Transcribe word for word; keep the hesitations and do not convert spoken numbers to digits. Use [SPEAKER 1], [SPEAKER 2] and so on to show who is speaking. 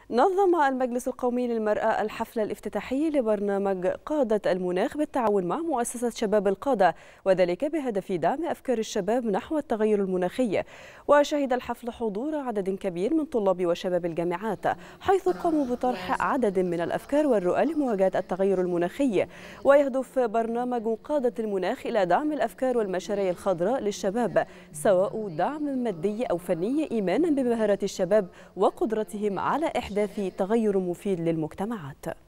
[SPEAKER 1] نظم المجلس القومي للمرأة الحفل الافتتاحي لبرنامج قادة المناخ بالتعاون مع مؤسسة شباب القادة، وذلك بهدف دعم أفكار الشباب نحو التغير المناخي. وشهد الحفل حضور عدد كبير من طلاب وشباب الجامعات، حيث قاموا بطرح عدد من الأفكار والرؤى لمواجهة التغير المناخي. ويهدف برنامج قادة المناخ إلى دعم الأفكار والمشاريع الخضراء للشباب، سواء دعم مادي أو فني، إيمانا بمهارات الشباب وقدرتهم على إحداث تغير مفيد للمجتمعات.